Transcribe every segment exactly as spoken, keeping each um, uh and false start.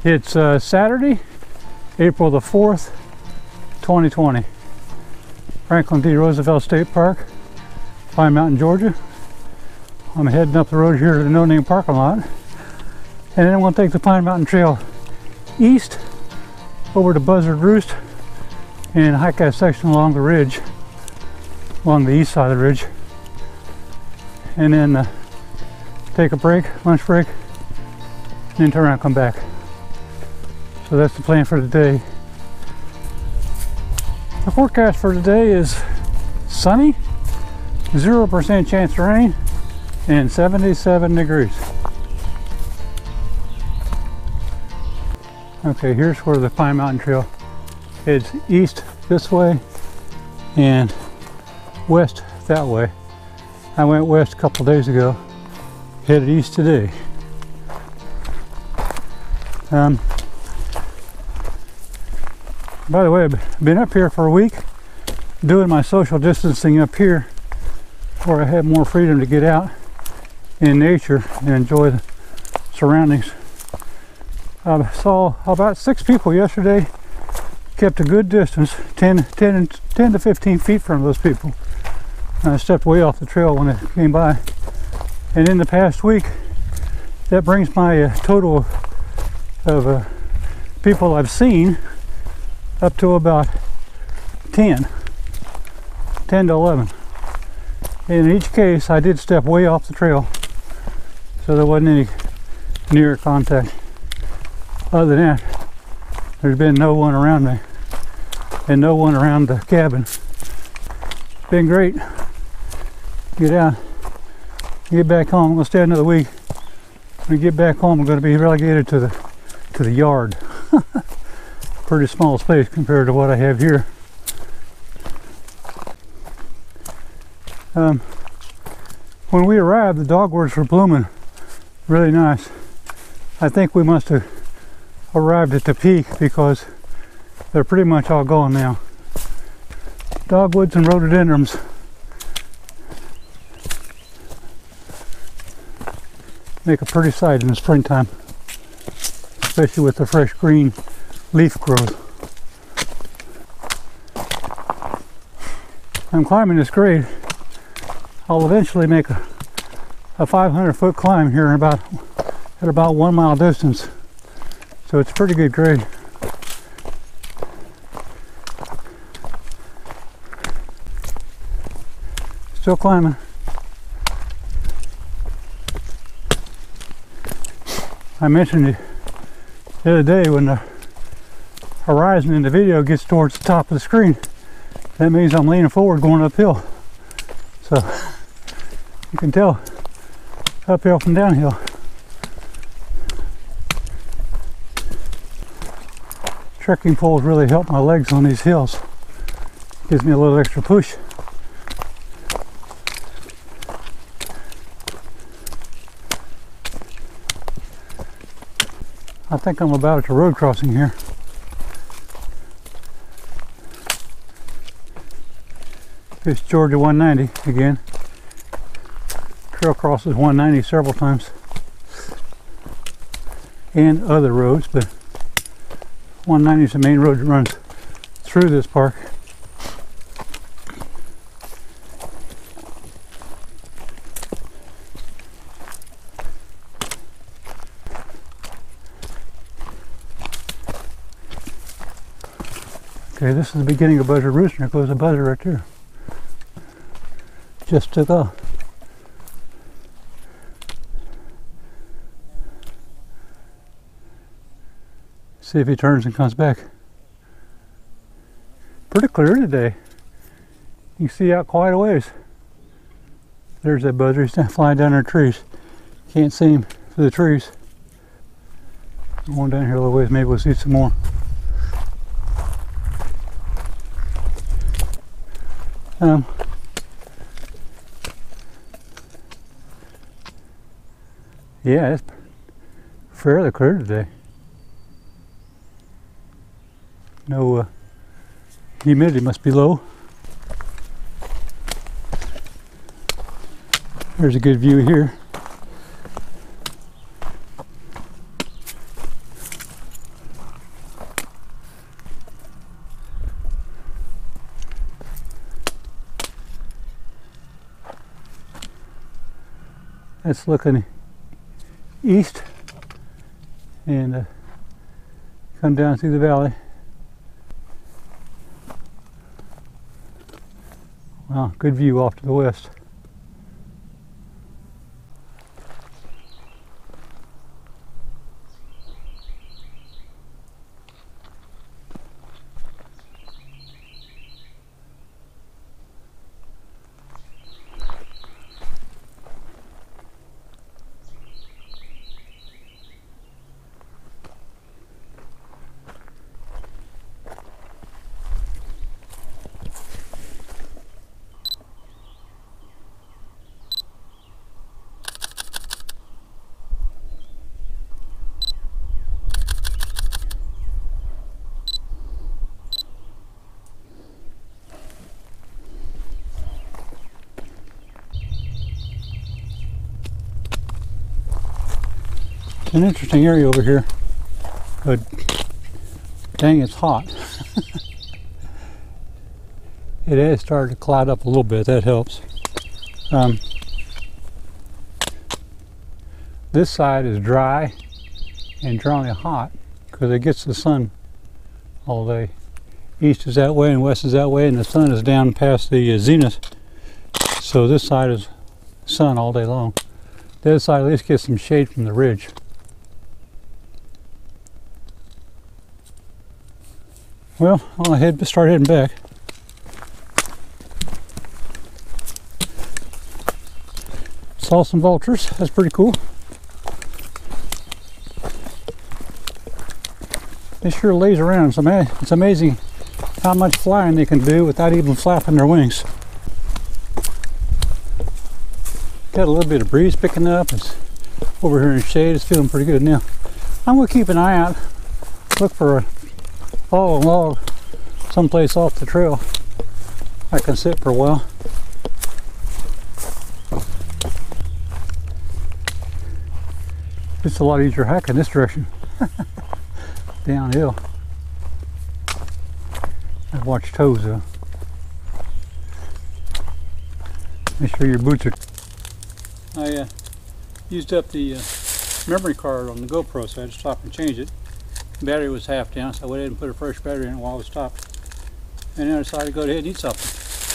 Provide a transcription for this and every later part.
It's uh, Saturday, April the fourth, twenty twenty. Franklin D. Roosevelt State Park, Pine Mountain, Georgia. I'm heading up the road here to the No Name parking lot. And then I'm going to take the Pine Mountain Trail east over to Buzzard, Roost, and hike that section along the ridge, along the east side of the ridge. And then uh, take a break, lunch break, and then turn around and come back. So that's the plan for today. The forecast for today is sunny, zero percent chance of rain, and seventy-seven degrees. Okay, here's where the Pine Mountain Trail heads east this way and west that way. I went west a couple days ago, headed east today. Um, by the way, I've been up here for a week doing my social distancing up here where I have more freedom to get out in nature and enjoy the surroundings. I saw about six people yesterday, kept a good distance, ten, ten, ten to fifteen feet from those people. And I stepped way off the trail when it came by. And in the past week, that brings my uh, total of uh, people I've seen up to about ten, ten to eleven. In each case, I did step way off the trail, so there wasn't any near contact. Other than that, there's been no one around me and no one around the cabin. It's been great. Get out, get back home. I'm gonna stay another week. When we get back home, I'm gonna be relegated to the to the yard. Pretty small space compared to what I have here. Um, when we arrived, the dogwoods were blooming really nice. I think we must have arrived at the peak because they're pretty much all gone now. Dogwoods and rhododendrons. Make a pretty sight in the springtime, especially with the fresh green leaf growth. I'm climbing this grade. I'll eventually make a, a five hundred foot climb here in about at about one mile distance. So it's a pretty good grade. Still climbing. I mentioned it the other day, when the horizon in the video gets towards the top of the screen, that means I'm leaning forward going uphill. So you can tell uphill from downhill. Trekking poles really help my legs on these hills. Gives me a little extra push. I think I'm about at the road crossing here. It's Georgia one ninety again. Trail crosses one ninety several times. And other roads, but one ninety is the main road that runs through this park. Okay, this is the beginning of Buzzard Roost, and there goes a buzzard right there. Just took off. See if he turns and comes back. Pretty clear today. You can see out quite a ways. There's that buzzard. He's flying down in the trees. Can't see him through the trees. Going down here a little ways, maybe we'll see some more. Um, yeah, it's fairly clear today. No, uh, humidity must be low. There's a good view here. That's looking east and uh, come down through the valley. Wow, good view off to the west. It's an interesting area over here, but dang, it's hot. It has started to cloud up a little bit, that helps. Um, this side is dry and dryly hot because it gets the sun all day. East is that way and west is that way, and the sun is down past the uh, zenith. So this side is sun all day long. The other side at least gets some shade from the ridge. Well, I'll head, start heading back. Saw some vultures. That's pretty cool. They sure lays around. It's, ama it's amazing how much flying they can do without even flapping their wings. Got a little bit of breeze picking up. It's over here in the shade. It's feeling pretty good now. I'm going to keep an eye out. Look for a fallen log someplace off the trail I can sit for a while. It's a lot easier hiking this direction. Downhill. I watch toes though. Make sure your boots are. I uh, used up the uh, memory card on the GoPro, so I had to stop and change it. The battery was half down, so I went ahead and put a fresh battery in it while I was stopped. And then I decided to go ahead and eat something.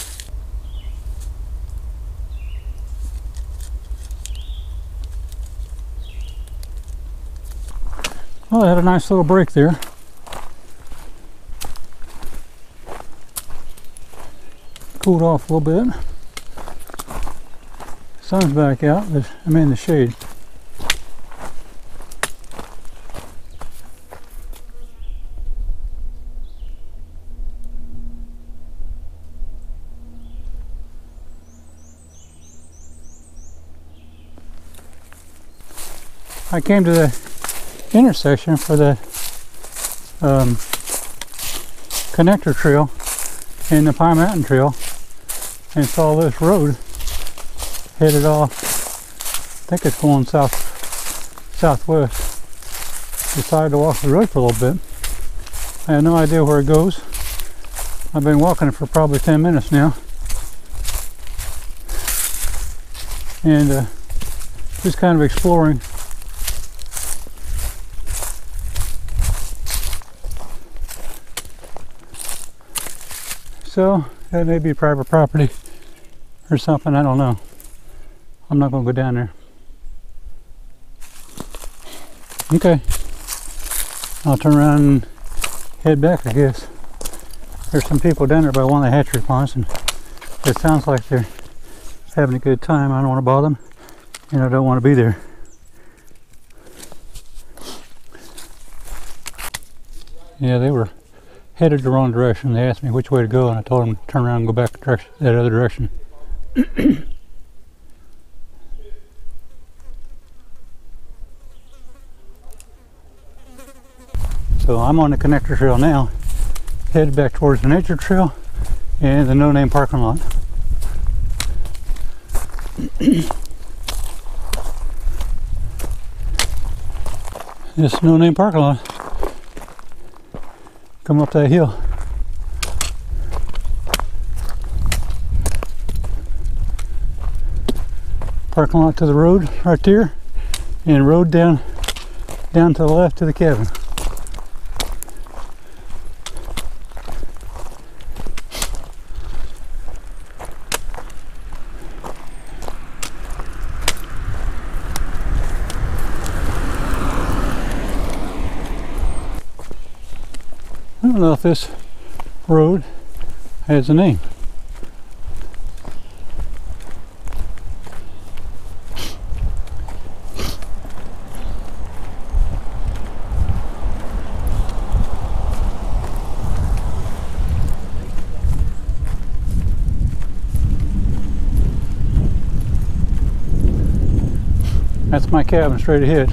Well, I had a nice little break there. Cooled off a little bit. Sun's back out, but I'm in the shade. I came to the intersection for the um, connector trail and the Pine Mountain Trail and saw this road headed off. I think it's going south southwest. Decided to walk the road for a little bit. I have no idea where it goes. I've been walking it for probably ten minutes now, and uh, just kind of exploring. So that may be private property or something, I don't know. I'm not going to go down there. Okay, I'll turn around and head back, I guess. There's some people down there by one of the hatchery ponds, and it sounds like they're having a good time. I don't want to bother them, and I don't want to be there. Yeah, they were headed the wrong direction. They asked me which way to go, and I told them to turn around and go back direction, that other direction. So I'm on the connector trail now, headed back towards the nature trail and the no-name parking lot. This no-name parking lot. Come up that hill. parking lot to the road right there, and road down down to the left to the cabin. I don't know if this road has a name. That's my cabin straight ahead.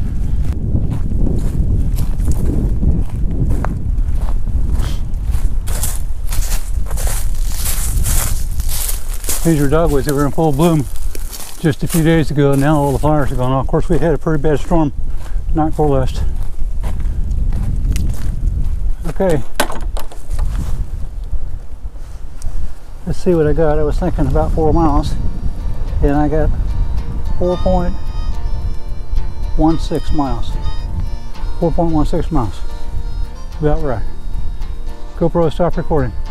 These are dogwoods that were in full bloom just a few days ago, and now all the flowers are gone. Of course, we had a pretty bad storm night before last. Okay. Let's see what I got. I was thinking about four miles, and I got four point one six miles. four point one six miles. About right. GoPro, stop recording.